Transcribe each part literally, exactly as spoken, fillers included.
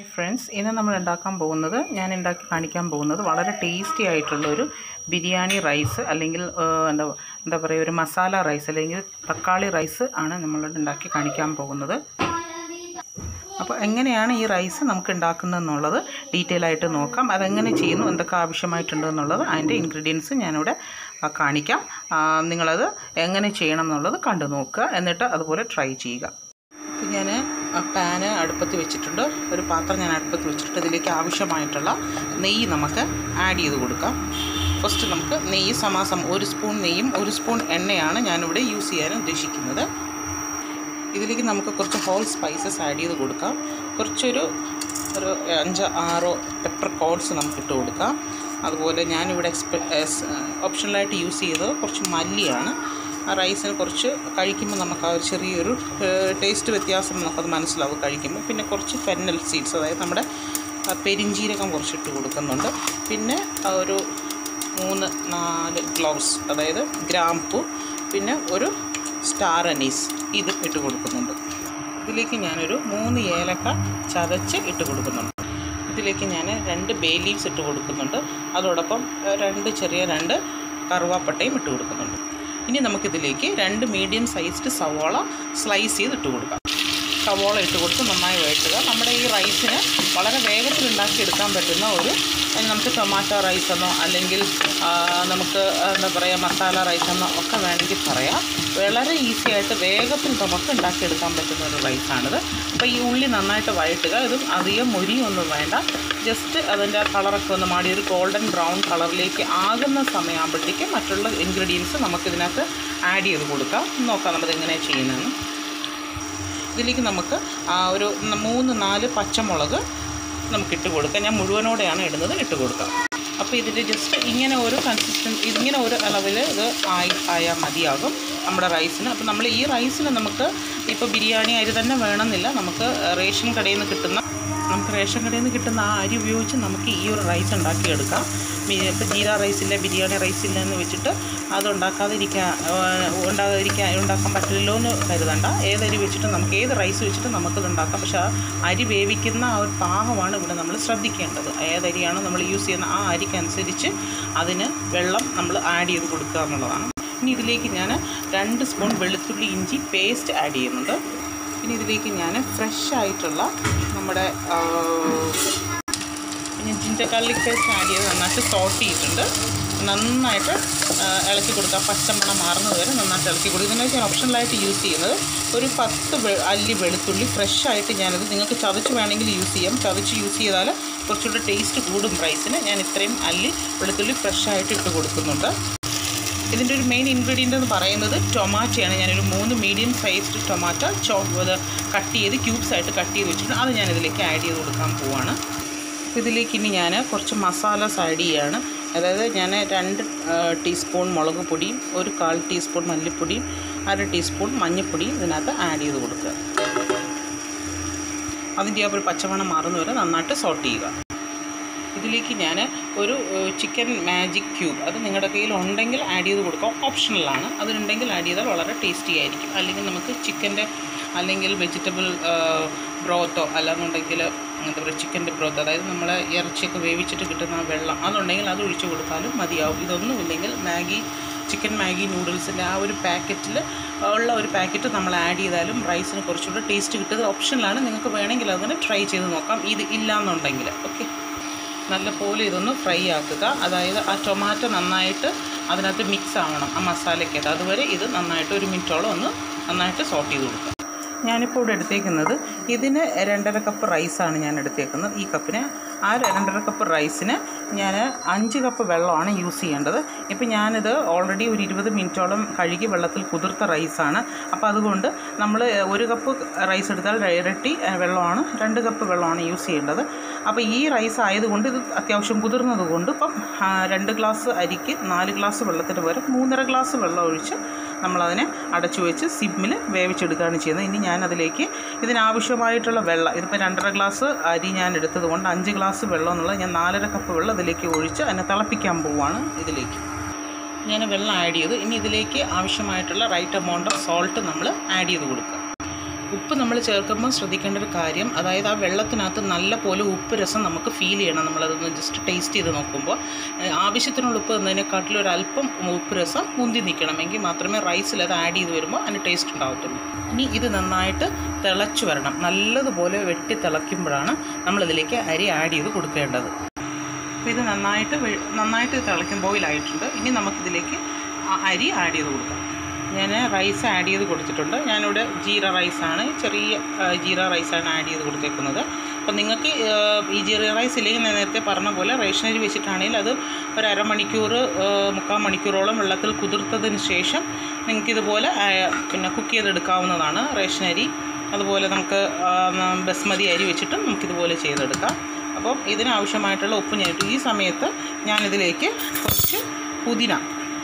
Hi friends, ഇന്ന് നമ്മൾ ഉണ്ടാക്കാൻ പോകുന്നത് ഞാൻ ഉണ്ടാക്കി കാണിക്കാൻ പോകുന്നത് വളരെ ടേസ്റ്റി ആയിട്ടുള്ളൊരു ബിരിയാണി റൈസ് അല്ലെങ്കിൽ എന്താ എന്താ പറയുക ഒരു മസാല റൈസ് അല്ലെങ്കിൽ തക്കാളി റൈസ് ആണ് നമ്മൾ ഉണ്ടാക്കി കാണിക്കാൻ പോകുന്നത്. അപ്പോൾ എങ്ങനെയാണ് ഈ റൈസ് നമുക്ക് ഉണ്ടാക്കുന്നതെന്നുള്ളത് ഡീറ്റെയിൽ ആയിട്ട് നോക്കാം. അതെങ്ങനെ ചെയ്യുന്നു, എന്തൊക്കെ ആവശ്യമായിട്ടുണ്ട് എന്നുള്ളത് അതിൻ്റെ ഇൻഗ്രീഡിയൻസ് ഞാനിവിടെ കാണിക്കാം. നിങ്ങളത് എങ്ങനെ ചെയ്യണം എന്നുള്ളത് കണ്ടു നോക്കുക, എന്നിട്ട് അതുപോലെ ട്രൈ ചെയ്യുക. അപ്പോൾ ഞാൻ പാന് അടുപ്പത്ത് വെച്ചിട്ടുണ്ട്, ഒരു പാത്രം ഞാൻ അടുപ്പത്ത് വെച്ചിട്ടുണ്ട്. ഇതിലേക്ക് ആവശ്യമായിട്ടുള്ള നെയ്യ് നമുക്ക് ആഡ് ചെയ്ത് കൊടുക്കാം. ഫസ്റ്റ് നമുക്ക് നെയ്യ് സമാസം ഒരു സ്പൂൺ നെയ്യും ഒരു സ്പൂൺ എണ്ണയാണ് ഞാനിവിടെ യൂസ് ചെയ്യാൻ ഉദ്ദേശിക്കുന്നത്. ഇതിലേക്ക് നമുക്ക് കുറച്ച് ഹോൾ സ്പൈസസ് ആഡ് ചെയ്ത് കൊടുക്കാം. കുറച്ചൊരു ഒരു അഞ്ച് ആറോ പെപ്പർ കോൺസ് നമുക്ക് ഇട്ട് കൊടുക്കാം. അതുപോലെ ഞാനിവിടെ എക്സ്പെ ഓപ്ഷണലായിട്ട് യൂസ് ചെയ്തത് കുറച്ച് മല്ലിയാണ്. ആ റൈസിന് കുറച്ച് കഴിക്കുമ്പോൾ നമുക്ക് ആ ഒരു ചെറിയൊരു ടേസ്റ്റ് വ്യത്യാസം നമുക്കത് മനസ്സിലാവും കഴിക്കുമ്പോൾ. പിന്നെ കുറച്ച് ഫെന്നൽ സീഡ്സ്, അതായത് നമ്മുടെ പെരിഞ്ജീരകം കുറച്ചിട്ട് കൊടുക്കുന്നുണ്ട്. പിന്നെ ഒരു മൂന്ന് നാല് ക്ലോവ്സ്, അതായത് ഗ്രാമ്പൂ, പിന്നെ ഒരു സ്റ്റാർ അനീസ് ഇതും ഇട്ട് കൊടുക്കുന്നുണ്ട്. ഇതിലേക്ക് ഞാനൊരു മൂന്ന് ഏലക്ക ചതച്ച് ഇട്ട് കൊടുക്കുന്നുണ്ട്. ഇതിലേക്ക് ഞാൻ രണ്ട് ബേ ലീവ്സ് ഇട്ട് കൊടുക്കുന്നുണ്ട്. അതോടൊപ്പം രണ്ട് ചെറിയ രണ്ട് കറുവാപ്പട്ടയും ഇട്ട് കൊടുക്കുന്നുണ്ട്. ഇനി നമുക്കിതിലേക്ക് രണ്ട് മീഡിയം സൈസ്ഡ് സവോള സ്ലൈസ് ചെയ്ത് ഇട്ട് കൊടുക്കാം. സവോള ഇട്ട് കൊടുത്ത് നന്നായി വഴറ്റുക. നമ്മുടെ ഈ റൈസിന് വളരെ വേഗത്തിൽ ഉണ്ടാക്കിയെടുക്കാൻ പറ്റുന്ന ഒരു, നമുക്ക് ടൊമാറ്റോ റൈസെന്നോ അല്ലെങ്കിൽ നമുക്ക് എന്താ പറയുക മസാല റൈസെന്നോ ഒക്കെ വേണമെങ്കിൽ പറയാം. വളരെ ഈസി ആയിട്ട് വേഗത്തിൽ നമുക്ക് ഉണ്ടാക്കിയെടുക്കാൻ പറ്റുന്ന ഒരു റൈസാണിത്. അപ്പോൾ ഈ ഉള്ളി നന്നായിട്ട് വഴറ്റുക. ഇതും അധികം മൊരിയൊന്നും വേണ്ട, ജസ്റ്റ് അതിൻ്റെ കളറൊക്കെ ഒന്ന് മാറി ഒരു ഗോൾഡൻ ബ്രൗൺ കളറിലേക്ക് ആകുന്ന സമയമാകുമ്പോഴത്തേക്കും മറ്റുള്ള ഇൻഗ്രീഡിയൻസ് നമുക്കിതിനകത്ത് ആഡ് ചെയ്ത് കൊടുക്കാം. നോക്കാം നമുക്ക് എങ്ങനെയാണ് ചെയ്യുന്നതെന്ന്. ഇതിലേക്ക് നമുക്ക് ഒരു മൂന്ന് നാല് പച്ചമുളക് നമുക്കിട്ട് കൊടുക്കാം. ഞാൻ മുഴുവനോടെയാണ് ഇടുന്നത്, ഇട്ട് കൊടുക്കാം. അപ്പോൾ ഇതിൻ്റെ ജസ്റ്റ് ഇങ്ങനെ ഒരു കൺസിസ്റ്റൻസി, ഇങ്ങനെ ഒരു അളവിൽ ഇത് ആയി ആയാൽ മതിയാകും നമ്മുടെ റൈസിന്. അപ്പോൾ നമ്മൾ ഈ റൈസിന് നമുക്ക് ഇപ്പോൾ ബിരിയാണി അരി തന്നെ വേണമെന്നില്ല. നമുക്ക് റേഷൻ കടയിൽ നിന്ന് കിട്ടുന്ന നമുക്ക് റേഷൻ കടയിൽ നിന്ന് കിട്ടുന്ന ആ അരി ഉപയോഗിച്ച് നമുക്ക് ഈ ഒരു റൈസ് ഉണ്ടാക്കിയെടുക്കാം. ഇപ്പോൾ ജീര റൈസില്ല, ബിരിയാണി റൈസില്ല എന്ന് വെച്ചിട്ട് അത് ഉണ്ടാക്കാതിരിക്കാൻ ഉണ്ടാകാതിരിക്കാൻ ഉണ്ടാക്കാൻ പറ്റില്ലല്ലോ എന്ന് കരുതണ്ട. ഏതരി വെച്ചിട്ട് നമുക്ക് ഏത് റൈസ് വെച്ചിട്ട് നമുക്കത് ഉണ്ടാക്കാം. പക്ഷേ ആ അരി വേവിക്കുന്ന ആ ഒരു പാകമാണ് ഇവിടെ നമ്മൾ ശ്രദ്ധിക്കേണ്ടത്. ഏതരിയാണ് നമ്മൾ യൂസ് ചെയ്യുന്ന ആ അരിക്കനുസരിച്ച് അതിന് വെള്ളം നമ്മൾ ആഡ് ചെയ്ത് കൊടുക്കുക എന്നുള്ളതാണ്. ഇനി ഇതിലേക്ക് ഞാൻ രണ്ട് സ്പൂൺ വെളുത്തുള്ളി ഇഞ്ചി പേസ്റ്റ് ആഡ് ചെയ്യുന്നുണ്ട്. ഇനി ഇതിലേക്ക് ഞാൻ ഫ്രഷ് ആയിട്ടുള്ള നമ്മുടെ പിന്നെ ജിഞ്ചർ ഗാർലിക് പേസ്റ്റ് ആഡ് ചെയ്ത് നന്നായിട്ട് സോട്ട് ചെയ്തിട്ടുണ്ട്. നന്നായിട്ട് ഇളക്കി കൊടുക്കുക, പച്ചമണം മാറുന്നത് വരെ നന്നായിട്ട് ഇളക്കി കൊടുക്കുക. ഇതിനൊക്കെ ഞാൻ ഓപ്ഷണലായിട്ട് യൂസ് ചെയ്യുന്നത് ഒരു പത്ത് അല്ലി വെളുത്തുള്ളി ഫ്രഷ് ആയിട്ട് ഞാനത്, നിങ്ങൾക്ക് ചതച്ച് വേണമെങ്കിൽ യൂസ് ചെയ്യാം. ചതച്ച് യൂസ് ചെയ്താൽ കുറച്ചുകൂടി ടേസ്റ്റ് കൂടും റൈസിന്. ഞാൻ ഇത്രയും അല്ലി വെളുത്തുള്ളി ഫ്രഷ് ആയിട്ട് ഇട്ട് കൊടുക്കുന്നുണ്ട്. ഇതിൻ്റെ ഒരു മെയിൻ ഇൻഗ്രീഡിയൻ്റ് എന്ന് പറയുന്നത് ടൊമാറ്റോയാണ്. ഞാനൊരു മൂന്ന് മീഡിയം സൈസ്ഡ് ടൊമാറ്റോ ചോ അത് കട്ട് ചെയ്ത് ക്യൂബ്സ് ആയിട്ട് കട്ട് ചെയ്ത് വെച്ചിട്ടുണ്ട്. അത് ഞാനിതിലേക്ക് ആഡ് ചെയ്ത് കൊടുക്കാൻ പോവാണ്. ഇതിലേക്ക് ഇനി ഞാൻ കുറച്ച് മസാലാസ് ആഡ് ചെയ്യുകയാണ്. അതായത് ഞാൻ രണ്ട് ടീസ്പൂൺ മുളക് പൊടിയും ഒരു കാൽ ടീസ്പൂൺ മല്ലിപ്പൊടിയും അര ടീസ്പൂൺ മഞ്ഞൾപ്പൊടിയും ഇതിനകത്ത് ആഡ് ചെയ്ത് കൊടുക്കുക. അതിൻ്റെ ആ ഒരു പച്ചമണം മാറുന്നവരെ നന്നായിട്ട് സോട്ട് ചെയ്യുക. ഇതിലേക്ക് ഞാൻ ഒരു ചിക്കൻ മാജിക് ക്യൂബ്, അത് നിങ്ങളുടെ കയ്യിൽ ഉണ്ടെങ്കിൽ ആഡ് ചെയ്ത് കൊടുക്കാം, ഓപ്ഷണലാണ്. അതിനുണ്ടെങ്കിൽ ആഡ് ചെയ്താൽ വളരെ ടേസ്റ്റി ആയിരിക്കും. അല്ലെങ്കിൽ നമുക്ക് ചിക്കൻ്റെ അല്ലെങ്കിൽ വെജിറ്റബിൾ ബ്രോത്തോ അല്ലാന്നുണ്ടെങ്കിൽ എന്താ പറയുക ചിക്കൻ്റെ ബ്രോത്ത്, അതായത് നമ്മൾ ഇറച്ചിയൊക്കെ വേവിച്ചിട്ട് കിട്ടുന്ന ആ വെള്ളം അതുണ്ടെങ്കിൽ അത് ഒഴിച്ച് കൊടുത്താലും മതിയാവും. ഇതൊന്നുമില്ലെങ്കിൽ മാഗി ചിക്കൻ മാഗി നൂഡിൽസിൻ്റെ ആ ഒരു പാക്കറ്റിൽ ഉള്ള ഒരു പാക്കറ്റ് നമ്മൾ ആഡ് ചെയ്താലും റൈസിന് കുറച്ചുകൂടെ ടേസ്റ്റ് കിട്ടുന്നത് ഓപ്ഷനിലാണ്. നിങ്ങൾക്ക് വേണമെങ്കിൽ അതിന് ട്രൈ ചെയ്ത് നോക്കാം, ഇത് ഇല്ലയെന്നുണ്ടെങ്കിൽ. ഓക്കെ, നല്ലപോലെ ഇതൊന്ന് ഫ്രൈ ആക്കുക. അതായത് ആ ടൊമാറ്റോ നന്നായിട്ട് അതിനകത്ത് മിക്സ് ആവണം ആ മസാലയ്ക്കകത്ത്. അതുവരെ ഇത് നന്നായിട്ട് ഒരു മിനിറ്റോളം ഒന്ന് നന്നായിട്ട് സോട്ട് ചെയ്ത് കൊടുക്കുക. ഞാനിപ്പോൾ ഇവിടെ എടുത്തേക്കുന്നത് ഇതിന് രണ്ടര കപ്പ് റൈസാണ് ഞാൻ എടുത്തേക്കുന്നത്. ഈ കപ്പിന് ആ രണ്ടര കപ്പ് റൈസിന് ഞാൻ അഞ്ച് കപ്പ് വെള്ളമാണ് യൂസ് ചെയ്യേണ്ടത്. ഇപ്പം ഞാനിത് ഓൾറെഡി ഒരു ഇരുപത് മിനിറ്റോളം കഴുകി വെള്ളത്തിൽ കുതിർത്ത റൈസാണ്. അപ്പോൾ അതുകൊണ്ട് നമ്മൾ ഒരു കപ്പ് റൈസ് എടുത്താൽ ഇരട്ടി വെള്ളമാണ്, രണ്ട് കപ്പ് വെള്ളമാണ് യൂസ് ചെയ്യേണ്ടത്. അപ്പോൾ ഈ റൈസ് ആയതുകൊണ്ട് ഇത് അത്യാവശ്യം കുതിർന്നത് കൊണ്ട് ഇപ്പം രണ്ട് ഗ്ലാസ് അരിക്ക് നാല് ഗ്ലാസ് വെള്ളത്തിന് പകരം മൂന്നര ഗ്ലാസ് വെള്ളം ഒഴിച്ച് നമ്മളതിനെ അടച്ചു വെച്ച് സിമ്മിൽ വേവിച്ചെടുക്കുകയാണ് ചെയ്യുന്നത്. ഇനി ഞാനതിലേക്ക് ഇതിനാവശ്യമായിട്ടുള്ള വെള്ളം, ഇതിപ്പോൾ രണ്ടര ഗ്ലാസ് അരി ഞാൻ എടുത്തത് കൊണ്ട് അഞ്ച് ഗ്ലാസ് വെള്ളം എന്നുള്ളത് ഞാൻ നാലര കപ്പ് വെള്ളം ഇതിലേക്ക് ഒഴിച്ച് അതിനെ തിളപ്പിക്കാൻ പോവുകയാണ്. ഇതിലേക്ക് ഞാൻ വെള്ളം ആഡ് ചെയ്തു. ഇനി ഇതിലേക്ക് ആവശ്യമായിട്ടുള്ള റൈറ്റ് എമൗണ്ട് ഓഫ് സോൾട്ട് നമ്മൾ ആഡ് ചെയ്ത് കൊടുക്കുക. ഉപ്പ് നമ്മൾ ചേർക്കുമ്പോൾ ശ്രദ്ധിക്കേണ്ട ഒരു കാര്യം, അതായത് ആ വെള്ളത്തിനകത്ത് നല്ല പോലെ ഉപ്പ് രസം നമുക്ക് ഫീൽ ചെയ്യണം. നമ്മളതൊന്ന് ജസ്റ്റ് ടേസ്റ്റ് ചെയ്ത് നോക്കുമ്പോൾ ആവശ്യത്തിനുള്ള ഉപ്പ് എന്നതിനെക്കാട്ടിലും ഒരല്പം ഉപ്പ് രസം മുന്തി നിൽക്കണമെങ്കിൽ മാത്രമേ റൈസിൽ അത് ആഡ് ചെയ്ത് വരുമ്പോൾ അതിന് ടേസ്റ്റ് ഉണ്ടാകത്തുള്ളൂ. ഇനി ഇത് നന്നായിട്ട് തിളച്ച് വരണം. നല്ലതുപോലെ വെട്ടി തിളയ്ക്കുമ്പോഴാണ് നമ്മളിതിലേക്ക് അരി ആഡ് ചെയ്ത് കൊടുക്കേണ്ടത്. അപ്പോൾ ഇത് നന്നായിട്ട് നന്നായിട്ട് തിളയ്ക്കും, ബോയിലായിട്ടുണ്ട്. ഇനി നമുക്കിതിലേക്ക് അരി ആഡ് ചെയ്ത് കൊടുക്കാം. ഞാൻ റൈസ് ആഡ് ചെയ്ത് കൊടുത്തിട്ടുണ്ട്. ഞാനിവിടെ ജീര റൈസാണ്, ചെറിയ ജീര റൈസാണ് ആഡ് ചെയ്ത് കൊടുത്തേക്കുന്നത്. അപ്പോൾ നിങ്ങൾക്ക് ഈ ജീര റൈസ് ഇല്ലെങ്കിൽ ഞാൻ നേരത്തെ പറഞ്ഞ പോലെ റേഷനരി വെച്ചിട്ടാണെങ്കിൽ അത് ഒരു അരമണിക്കൂർ മുക്കാൽ മണിക്കൂറോളം വെള്ളത്തിൽ കുതിർത്തതിന് ശേഷം നിങ്ങൾക്കിതുപോലെ പിന്നെ കുക്ക് ചെയ്തെടുക്കാവുന്നതാണ്. റേഷനരി അതുപോലെ നമുക്ക് ബസ്മതി അരി വെച്ചിട്ടും നമുക്കിതുപോലെ ചെയ്തെടുക്കാം. അപ്പോൾ ഇതിനാവശ്യമായിട്ടുള്ള ഉപ്പ് ഞാൻ ഇട്ടു. ഈ സമയത്ത് ഞാനിതിലേക്ക് കുറച്ച് പുതിന,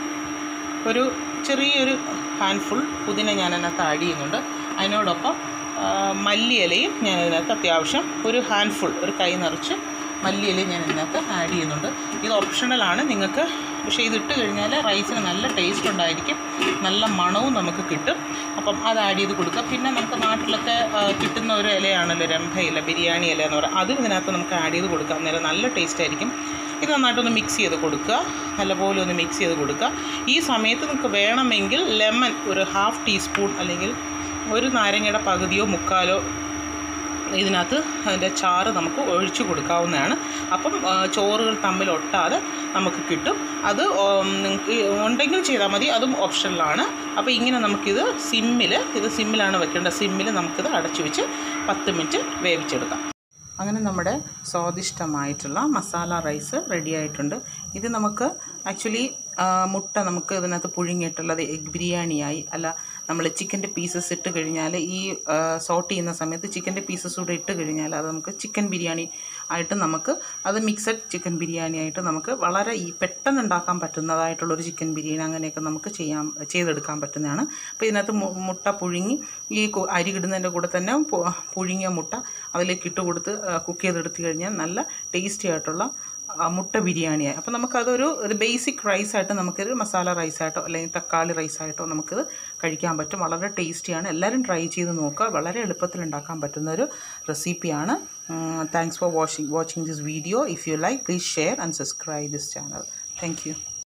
ഒരു ചെറിയൊരു ഹാൻഡ്ഫുൾ പുതിന ഞാൻ അതിനകത്ത് ആഡ് ചെയ്യുന്നുണ്ട്. അതിനോടൊപ്പം മല്ലിയിലയും ഞാൻ ഇതിനകത്ത് അത്യാവശ്യം ഒരു ഹാൻഡ്ഫുൾ, ഒരു കൈ നിറച്ച് മല്ലിയിലയും ഞാൻ ഇതിനകത്ത് ആഡ് ചെയ്യുന്നുണ്ട്. ഇത് ഓപ്ഷണലാണ് നിങ്ങൾക്ക്, പക്ഷേ ഇതിട്ട് കഴിഞ്ഞാൽ റൈസിന് നല്ല ടേസ്റ്റ് ഉണ്ടായിരിക്കും, നല്ല മണവും നമുക്ക് കിട്ടും. അപ്പം അത് ആഡ് ചെയ്ത് കൊടുക്കുക. പിന്നെ നമുക്ക് നാട്ടിലൊക്കെ കിട്ടുന്ന ഒരു ഇലയാണല്ലോ രംഭയില, ബിരിയാണി ഇല എന്ന് പറയുക, അതും ഇതിനകത്ത് നമുക്ക് ആഡ് ചെയ്ത് കൊടുക്കാം. അന്നേരം നല്ല ടേസ്റ്റ് ആയിരിക്കും. ഇത് നന്നായിട്ടൊന്ന് മിക്സ് ചെയ്ത് കൊടുക്കുക, നല്ലപോലെ ഒന്ന് മിക്സ് ചെയ്ത് കൊടുക്കുക. ഈ സമയത്ത് നിങ്ങൾക്ക് വേണമെങ്കിൽ ലെമൺ ഒരു ഹാഫ് ടീസ്പൂൺ അല്ലെങ്കിൽ ഒരു നാരങ്ങയുടെ പകുതിയോ മുക്കാലോ ഇതിനകത്ത് അതിൻ്റെ ചാറ് നമുക്ക് ഒഴിച്ചു കൊടുക്കാവുന്നതാണ്. അപ്പം ചോറുകൾ തമ്മിൽ ഒട്ടാതെ നമുക്ക് കിട്ടും. അത് നിങ്ങൾക്ക് ഉണ്ടെങ്കിൽ ചെയ്താൽ മതി, അതും ഓപ്ഷനിലാണ്. അപ്പോൾ ഇങ്ങനെ നമുക്കിത് സിമ്മിൽ ഇത് സിമ്മിലാണ് വെക്കേണ്ടത്. സിമ്മിൽ നമുക്കിത് അടച്ചു വെച്ച് പത്ത് മിനിറ്റ് വേവിച്ചെടുക്കാം. അങ്ങനെ നമ്മുടെ സ്വാദിഷ്ടമായിട്ടുള്ള മസാല റൈസ് റെഡി ആയിട്ടുണ്ട്. ഇത് നമുക്ക് ആക്ച്വലി മുട്ട നമുക്ക് ഇതിനകത്ത് പുഴുങ്ങിയിട്ടുള്ളത് എഗ് ബിരിയാണിയായി, അല്ല നമ്മൾ ചിക്കൻ്റെ പീസസ് ഇട്ട് കഴിഞ്ഞാൽ ഈ സോട്ട് ചെയ്യുന്ന സമയത്ത് ചിക്കൻ്റെ പീസസ് കൂടെ ഇട്ട് കഴിഞ്ഞാൽ അത് നമുക്ക് ചിക്കൻ ബിരിയാണി ആയിട്ട് നമുക്ക് അത് മിക്സഡ് ചിക്കൻ ബിരിയാണി ആയിട്ട് നമുക്ക് വളരെ ഈ പെട്ടെന്ന് ഉണ്ടാക്കാൻ പറ്റുന്നതായിട്ടുള്ളൊരു ചിക്കൻ ബിരിയാണി അങ്ങനെയൊക്കെ നമുക്ക് ചെയ്യാൻ ചെയ്തെടുക്കാൻ പറ്റുന്നതാണ്. അപ്പോൾ ഇതിനകത്ത് മുട്ട പുഴുങ്ങി ഈ അരി ഇടുന്നതിൻ്റെ കൂടെ തന്നെ പുഴുങ്ങിയ മുട്ട അതിലേക്ക് ഇട്ട് കൊടുത്ത് കുക്ക് ചെയ്തെടുത്ത് കഴിഞ്ഞാൽ നല്ല ടേസ്റ്റി ആയിട്ടുള്ള മുട്ട ബിരിയാണിയായി. അപ്പോൾ നമുക്കതൊരു ഒരു ബേസിക് റൈസായിട്ട് നമുക്കൊരു മസാല റൈസായിട്ടോ അല്ലെങ്കിൽ തക്കാളി റൈസായിട്ടോ നമുക്കിത് കഴിക്കാൻ പറ്റും. വളരെ ടേസ്റ്റിയാണ്. എല്ലാവരും ട്രൈ ചെയ്ത് നോക്കുക. വളരെ എളുപ്പത്തിൽ ഉണ്ടാക്കാൻ പറ്റുന്ന ഒരു റെസിപ്പിയാണ്. Thanks for watching watching this video. If you like, please share and subscribe this channel. Thank U.